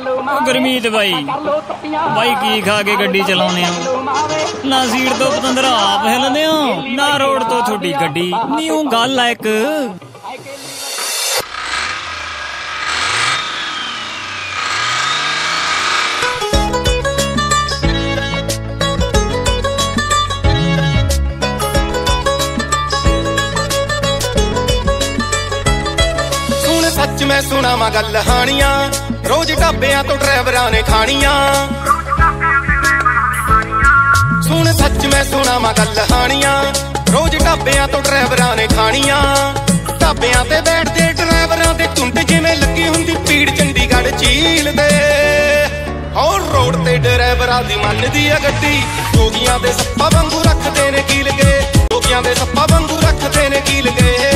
गुरमीत भाई भाई की खा के गड्डी चलाने ना सीट तो पतंदरा आप हिलदे हो ना रोड तो छोटी गड्डी न्यू गल है एक सच मैं सुनावा गल हानिया रोज ढाबियां तो ड्राइवरां ने खानियां सुन सच मैं सुनावा गल हानियां रोज ढाबियां तो ड्राइवरां ने खानियां ढाबियां ते बैठदे ड्राइवरां दे झुंड जिवें लगी हुंदी भीड़ चंडीगढ़ झील दे और रोड ते ड्राइवरां दी मनदी आ गड्डी जोगियां दे सप्पा वांगू रखदे ने कील गए जोगियां दे सप्पा वांगू रखदे ने कील गए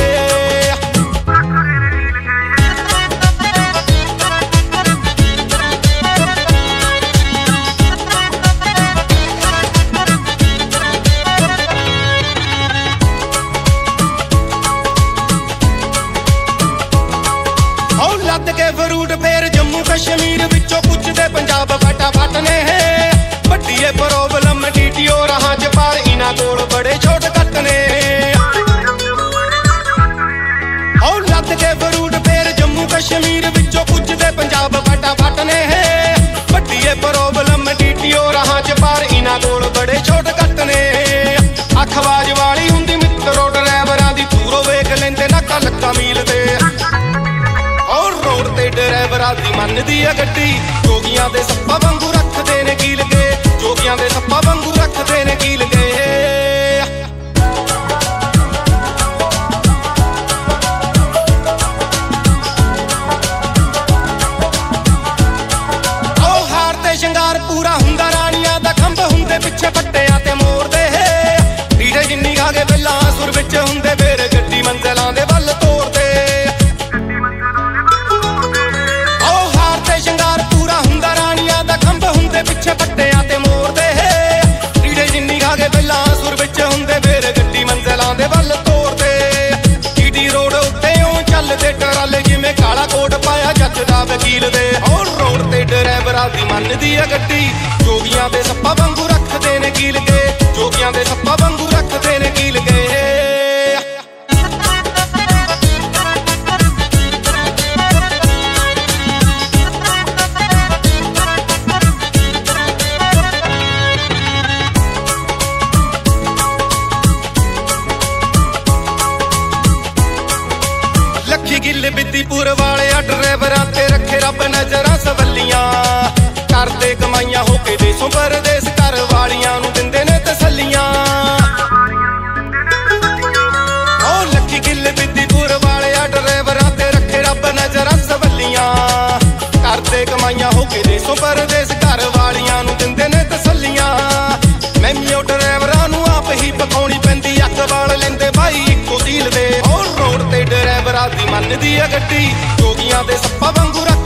फरूट फेर जम्मू कश्मीर विचों पुछदे पंजाब फटाफट ने वड्डी प्रॉब्लम डीटीओ राह च पार इन्हां कोल बड़े शॉर्टकट ने लद के फरूट फेर जम्मू कश्मीर विचों पुछदे पंजाब फटाफट ने वड्डी प्रॉब्लम डीटीओ राह च पार इन्हां कोल बड़े शॉर्टकट ने अखबाज वाली हुंदी मित्रो ड्राइवरां दी दूरों वेख लैंदे नाका लक्का मील ते ड्राइवरां दी मनदी आ गड्डी जोगियां दे सप्पा वांगू रखदे ने कील गए जोगियां दे सप्पा वांगू रखदे ने कील गए ओ हार ते शंगार पूरा हुंदा रानियां दा खंभ हुंदे पिछे पट्टियां ते मोरदे रीढ़े जिन्नी खा के बेलां सुर विच हुंदे फेर गड्डी मंजिलां दे वल तोरदे पिछे पट्टियां ते मोरदे रीढ़े जिन्नी खा के बेलां सुर विच हुंदे फेर गड्डी मंजिलां दे वल तोरदे टीटी रोड उत्ते चलदे टराले जिवें काला कोट पाया जज दा वकील दे और रोड ते ड्राइवरां दी मनदी आ गड्डी जोगियां दे सप्पा वांगू रखदे ने कील गए जोगियां दे सप्पा वांगू रखदे ने कील गए गिल बिद्दीपुर वाले ड्राइवरां ते रखे रब नजरां सवलियां करदे कमाइयां होके देसों परदेस घर वालियां नूं दिंदे ने तसल्लियां ओ लखी गिल बिद्दीपुर वाले ड्राइवरां ते रखे रब नजरां सवलियां करदे कमाइयां होके देसों परदेस घर वालियां नूं दिंदे ने तसल्लियां मैमियों ड्राइवरां नूं आप ही पकाउणी पैंदी अख वाल लैंदे भाई इक्को झील दे और रोड ते ड्राइवरां दी मनदी आ गड्डी जोगियां दे सप्पा वांगू